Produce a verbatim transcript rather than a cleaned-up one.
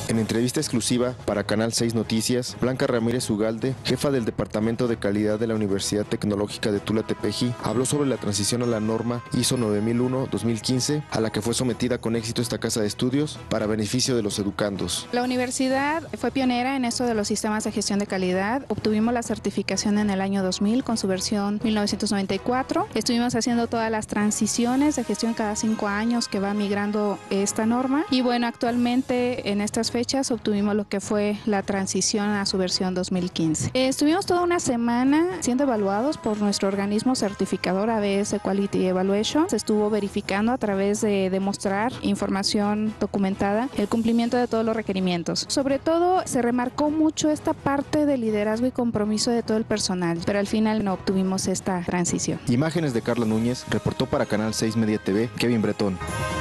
En entrevista exclusiva para Canal seis Noticias, Blanca Ramírez Ugalde, jefa del Departamento de Calidad de la Universidad Tecnológica de Tula Tepeji, habló sobre la transición a la norma I S O nueve mil uno dos mil quince, a la que fue sometida con éxito esta casa de estudios para beneficio de los educandos. La universidad fue pionera en esto de los sistemas de gestión de calidad. Obtuvimos la certificación en el año dos mil con su versión mil novecientos noventa y cuatro. Estuvimos haciendo todas las transiciones de gestión cada cinco años que va migrando esta norma. Y bueno, actualmente en estas fechas obtuvimos lo que fue la transición a su versión dos mil quince. Eh, estuvimos toda una semana siendo evaluados por nuestro organismo certificador A B S Quality Evaluation. Se estuvo verificando a través de demostrar información documentada el cumplimiento de todos los requerimientos. Sobre todo se remarcó mucho esta parte de liderazgo y compromiso de todo el personal, pero al final no obtuvimos esta transición. Imágenes de Carla Núñez, reportó para Canal seis Media T V, Kevin Bretón.